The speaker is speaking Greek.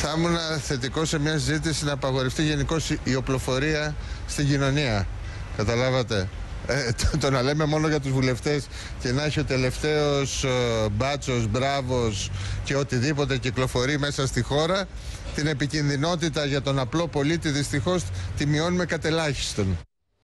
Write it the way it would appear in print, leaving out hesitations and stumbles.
Θα ήμουν θετικό σε μια συζήτηση να απαγορευτεί γενικώς η οπλοφορία στην κοινωνία. Καταλάβατε. Το να λέμε μόνο για τους βουλευτές και να έχει ο τελευταίος μπάτσος, μπράβος και οτιδήποτε κυκλοφορεί μέσα στη χώρα, την επικινδυνότητα για τον απλό πολίτη δυστυχώς τη μειώνουμε κατ' ελάχιστον.